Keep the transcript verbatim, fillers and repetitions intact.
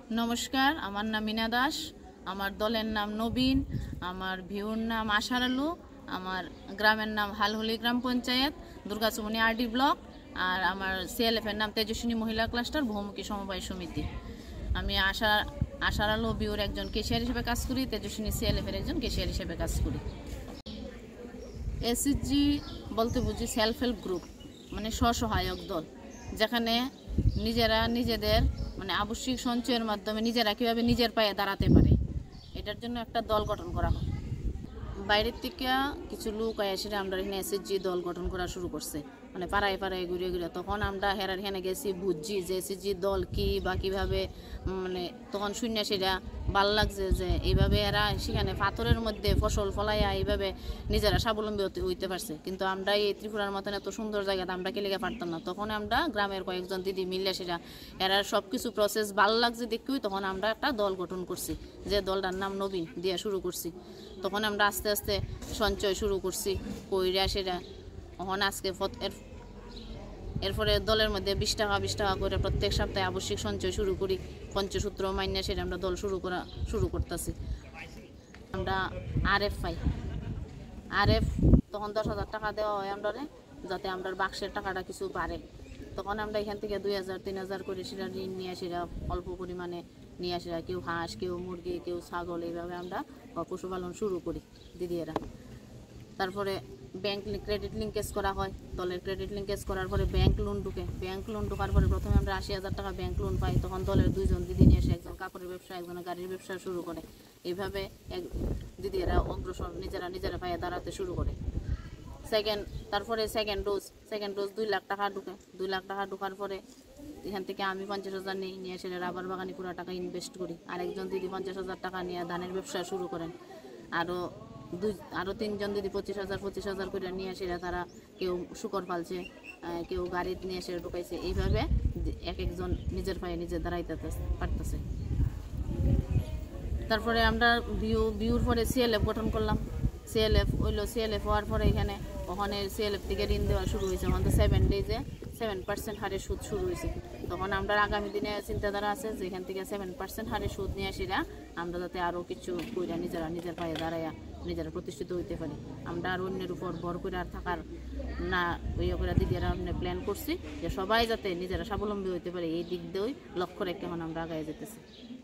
নমস্কার, আমার নাম মিনা দাস, আমার দলের নাম নবীন, আমার ভিউর নাম আশার আলু, আমার গ্রামের নাম হালহলি গ্রাম পঞ্চায়েত, দুর্গাচুমনি আরডি ব্লক, আর আমার সিএলএফের নাম তেজস্বিনী মহিলা ক্লাস্টার বহুমুখী সমবায় সমিতি। আমি আশা আশার আলু ভিউর একজন কেশিয়ার হিসেবে কাজ করি, তেজস্বিনী সিএলএফের একজন কেশিয়ার হিসেবে কাজ করি। এসএইচজি বলতে বুঝি সেলফ হেল্প গ্রুপ, মানে স্বসহায়ক দল, যেখানে নিজেরা নিজেদের মানে আবশ্যিক সঞ্চয়ের মাধ্যমে নিজেরা কীভাবে নিজের পায়ে দাঁড়াতে পারে, এটার জন্য একটা দল গঠন করা হয়। বাইরের থেকে কিছু লোক এসে আমরা এখানে এসএইচজি দল গঠন করা শুরু করছে, মানে পাড়ায় পাড়ায় ঘুরে ঘুরে। তখন আমরা হেরার হেনে গেছি, বুঝছি যে এসএইচজি দল কী বা কীভাবে, মানে তখন শূন্য সেটা ভাল লাগছে যে এইভাবে এরা সেখানে পাথরের মধ্যে ফসল ফলাইয়া এইভাবে নিজেরা স্বাবলম্বী হতে হইতে পারছে। কিন্তু আমরা এই ত্রিপুরার মতন এত সুন্দর জায়গাতে আমরা কে লেগে পারতাম না। তখন আমরা গ্রামের কয়েকজন দিদি মিললে সেটা এরা সব কিছু প্রসেস ভাল লাগছে দেখেই তখন আমরা একটা দল গঠন করছি, যে দলটার নাম নবীন দিয়ে শুরু করছি। তখন আমরা আস্তে আস্তে সঞ্চয় শুরু করছি কইরা সেটা তখন আজকে এর এরপরে দলের মধ্যে বিশ টাকা বিশ টাকা করে প্রত্যেক সপ্তাহে আবশ্যিক সঞ্চয় শুরু করি। পঞ্চসূত্র মাইনে সেটা আমরা দল শুরু করা শুরু করতেছি। আমরা আর এফ পাই, আর এফ তখন দশ হাজার টাকা দেওয়া হয় আমরা, যাতে আমরা বাক্সের টাকাটা কিছু বাড়ে। তখন আমরা এখান থেকে দুই হাজার তিন হাজার করে সেটা ঋণ নিয়ে সেটা অল্প পরিমাণে নিয়ে আসা, কেউ হাঁস, কেউ মুরগি, কেউ ছাগল, এইভাবে আমরা পশুপালন শুরু করি দিদিরা। তারপরে ব্যাংক ক্রেডিট লিঙ্কেজ করা হয়। দলের ক্রেডিট লিঙ্কেজ করার পরে ব্যাংক লোন ঢুকে, ব্যাংক লোন ঢোকার পরে প্রথমে আমরা আশি হাজার টাকা ব্যাংক লোন পাই। তখন দলের দুইজন দিদি নিয়ে এসে একজন কাপড়ের ব্যবসা, একজন গাড়ির ব্যবসা শুরু করে। এইভাবে এক দিদিরা অগ্রসর নিজেরা নিজেরা পায়ে দাঁড়াতে শুরু করে। সেকেন্ড তারপরে সেকেন্ড ডোজ সেকেন্ড ডোজ দুই লাখ টাকা ঢুকে। দুই লাখ টাকা ঢোকার পরে এখান থেকে আমি পঞ্চাশ হাজার নিই, নিয়ে এসে রাবার বাগানে পুরো টাকা ইনভেস্ট করি। আরেকজন দিদি পঞ্চাশ হাজার টাকা নিয়ে ধানের ব্যবসা শুরু করেন। আরও দুই আরও তিনজন দিদি পঁচিশ হাজার পঁচিশ হাজার করে নিয়ে এসে তারা কেউ শুকর পালছে, কেউ গাড়ি নিয়ে এসে ঢুকাইছে। এইভাবে এক একজন নিজের পায়ে নিজে দাঁড়াইতে পারতেছে। তারপরে আমরা ভিউ ভিউর পরে সিএলএফ গঠন করলাম। সিএলএফ হইলো, সিএলএফ হওয়ার পরে এখানে ওখানে সিএলএফ থেকে ঋণ দেওয়া শুরু হয়েছে। ওখান তো সেভেন ডেজে সেভেন পার্সেন্ট হারে সুদ শুরু হয়েছে। তখন আমরা আগামী দিনে চিন্তাধারা আছে যে এখান থেকে সেভেন পার্সেন্ট হারে সুদ নিয়ে আসিরা আমরা যাতে আরও কিছু কইরা নিজেরা নিজের পায়ে দাঁড়াইয়া নিজেরা প্রতিষ্ঠিত হইতে পারি। আমরা আর অন্যের উপর ভর করে আর থাকার না, ওই করে দিদিরা আমরা প্ল্যান করছি যে সবাই যাতে নিজেরা স্বাবলম্বী হইতে পারে, এই দিক দিয়েই লক্ষ্য রেখে এখন আমরা আগায় যেতেছি।